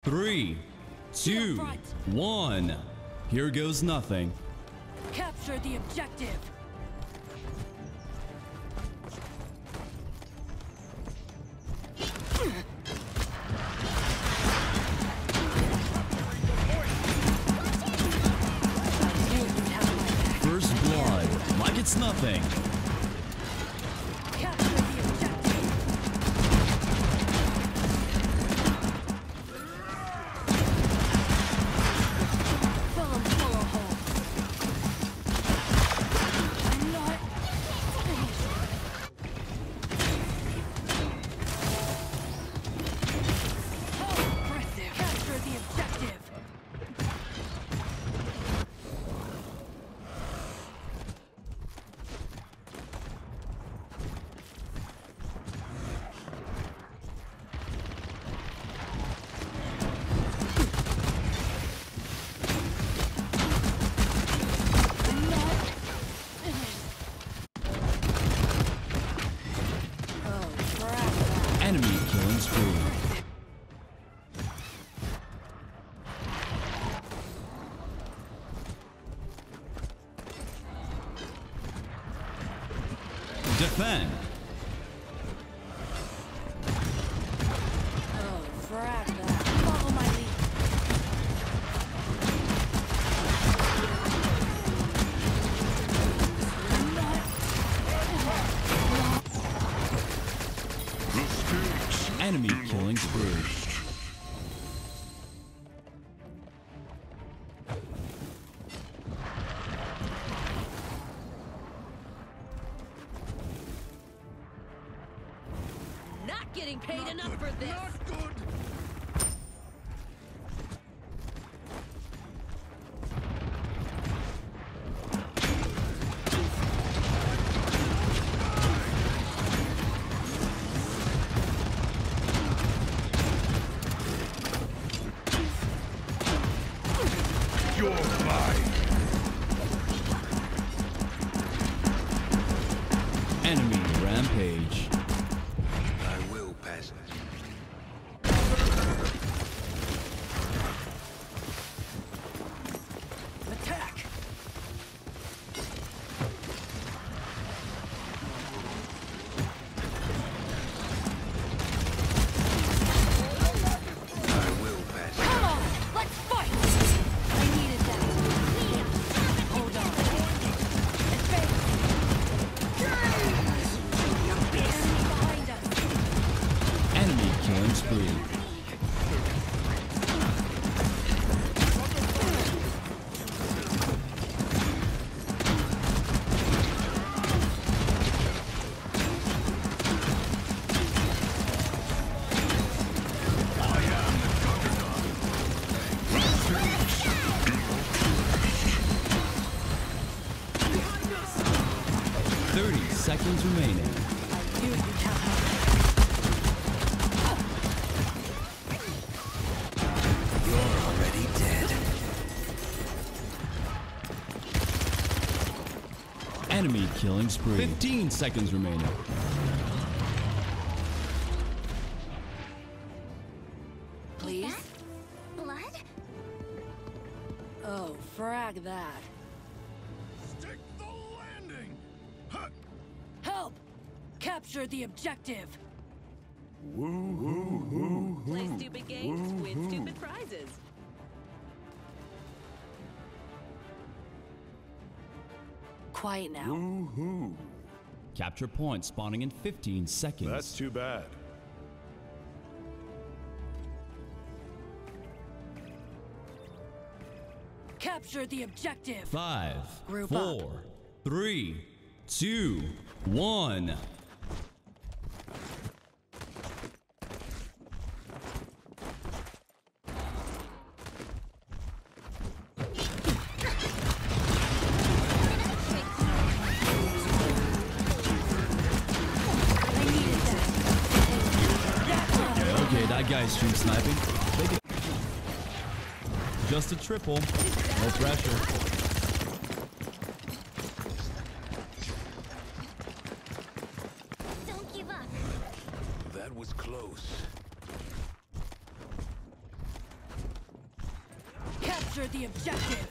3, 2, 1. Here goes nothing. Capture the objective. First blood, like it's nothing. Capture the objective. Fill 'em full of holes. I'm not finished. How impressive. Capture the objective. Enemy killing spree. Defend. Oh, frag that. Follow my lead. Enemy killing spree. Not getting paid enough for this. Not good. You're mine. Enemy rampage. I will pass it. Attack! I will pass it. Come on! Let's fight! I needed that. Hold on. Advance! Enemy behind us. Enemy killing spree. I am the juggernaut. 30 seconds remaining. I knew you'd have my You're already dead. Enemy killing spree. 15 seconds remaining. Please? Blood? Oh, frag that. Stick the landing. Huh. Help! Capture the objective. Play stupid games, win stupid prizes. Quiet now. Capture point spawning in 15 seconds. That's too bad. Capture the objective. 5, Group 4, 3, 2, 1. I needed that. Okay, that guy's stream sniping. Just a triple. No pressure. Don't give up. That was close. Capture the objective.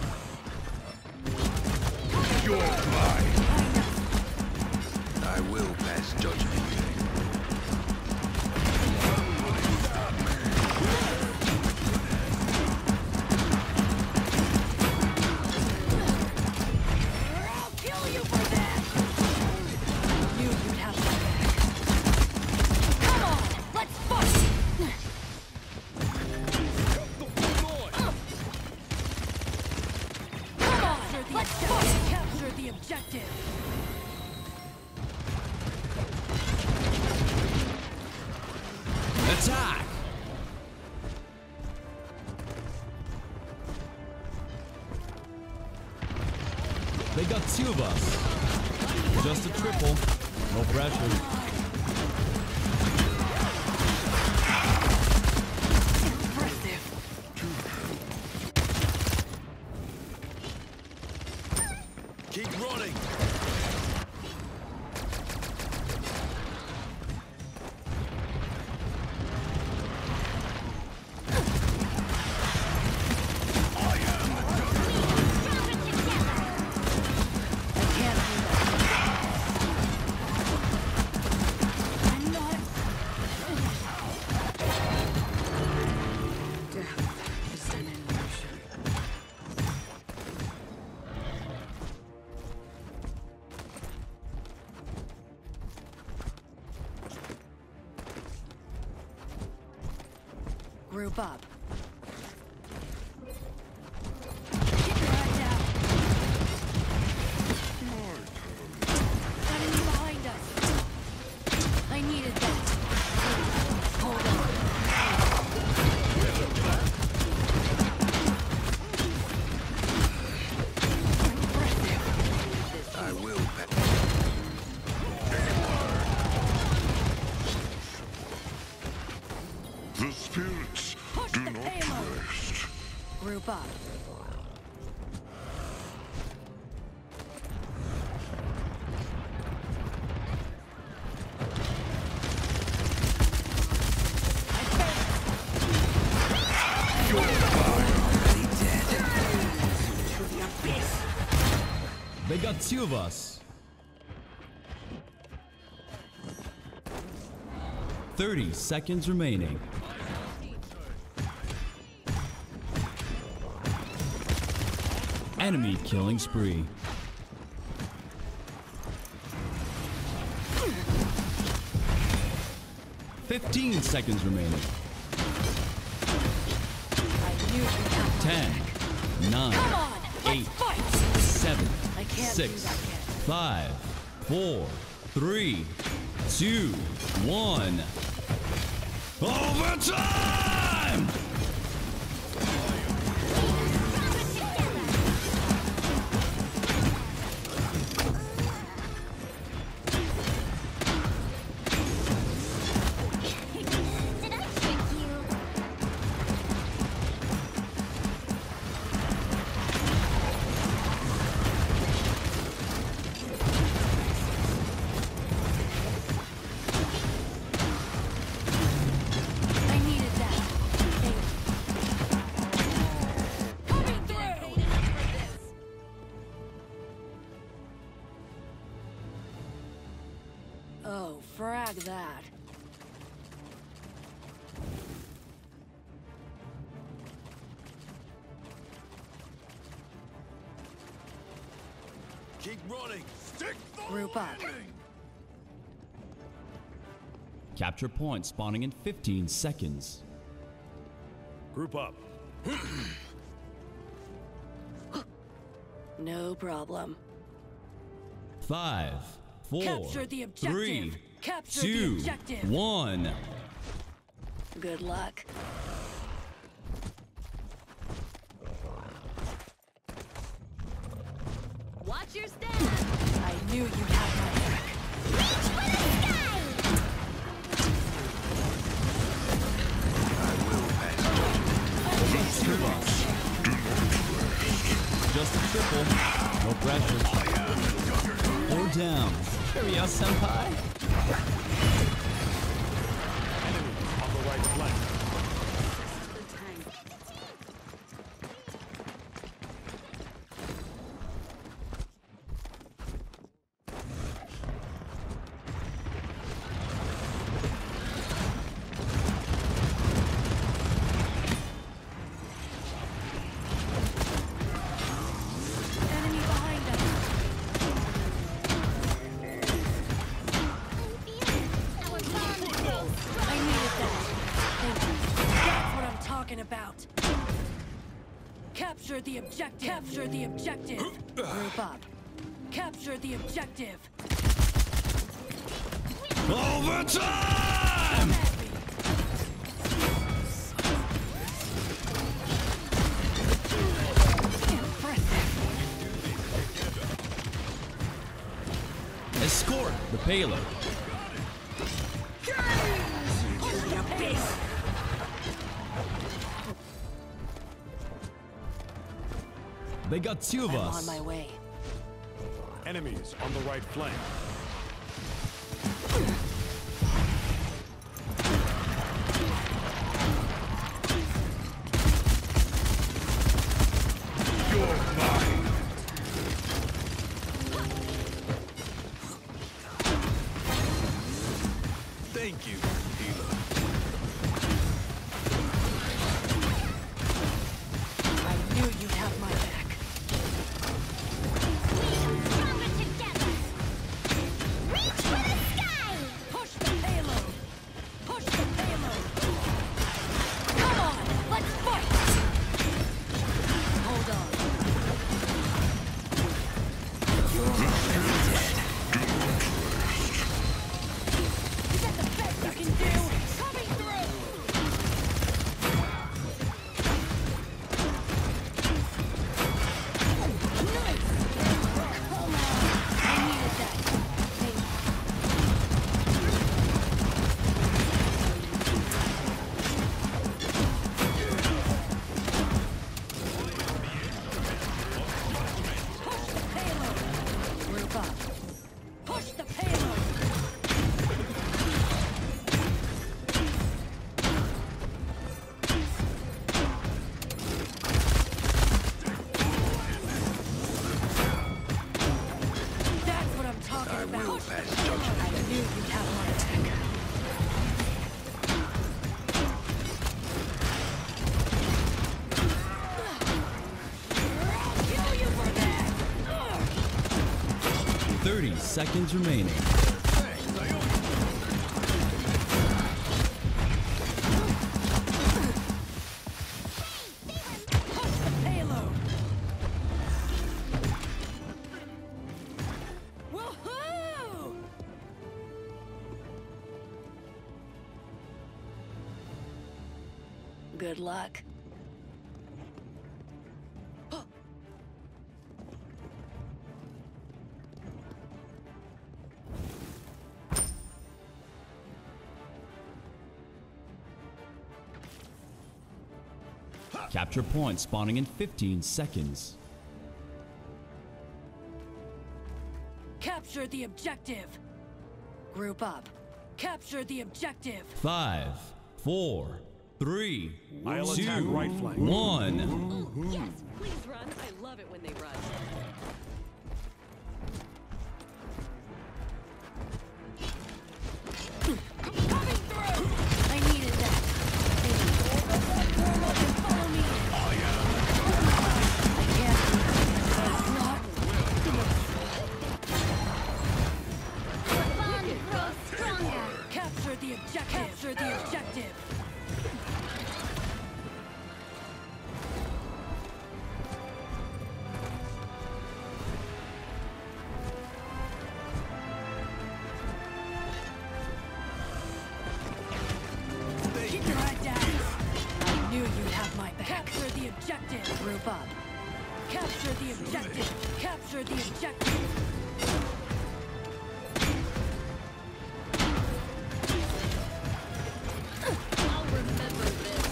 You're mine. I will pass judgment. I'll kill you for that. Knew you'd have my back. Come on, let's fight. Come on, let's fight. Capture the objective. Attack! They got two of us. Just a triple. No pressure. Impressive. Keep running. I can't do that. I'm not. Death is an illusion. Group up. Get your eyes out. Enemy behind us. I needed that. Hold on. Impressive. I will pass. The spirits Push do the not payload. rest. Group up. Already dead. To the abyss. They got two of us. 30 seconds remaining. Enemy killing spree. "15 seconds remaining. I knew you'd have 10, 9, Come on, 8, let's fight. 7, I can't do 6, that yet. 5, 4, 3, 2, 1. Overtime! Did I trick you? I needed that. Coming through. Oh, frag that. Keep running. Stick the Group up. landing. Capture point spawning in 15 seconds. Group up. No problem. 5, 4, Capture the objective. 3, Capture the 2, objective. 1. Good luck. Watch your step. I knew you'd have my back. Two of us. Just a triple. No pressure. Or down. Carry out, senpai. On the right flank. talking about. Capture the objective. Capture the objective. Group up. Capture the objective. Overtime! Escort the payload. They got two of I'm us. on my way. Enemies on the right flank. You're mine. Thank you, healer. I knew you'd have my back. Stronger together. Reach for the sky. Push the payload. Push the payload. Come on, let's fight. Hold on. Is that the best you can do? Coming through. Nice. Come on. I needed that. Thank you. Push the payload. Group up. Push the payload. That's what I'm talking about. Push the payload. I knew you'd have my back. I'll kill you for that. 30 seconds remaining. Push the payload. Woohoo! Good luck. Capture point spawning in 15 seconds. Capture the objective. Group up. Capture the objective. 5, 4, 3, I'll 2, attack right flank. 1. Oh, yes, please run. I love it when they run. Coming through! I needed that. Warm up and follow me. I can't do that. Bond grows stronger. Capture the objective. Capture the objective. Keep your head down. I knew you'd have my back. Capture the objective. Group up. Capture the objective. Capture the objective. I'll remember this.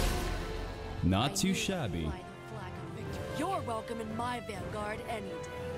Not too shabby. You're welcome in my vanguard any day.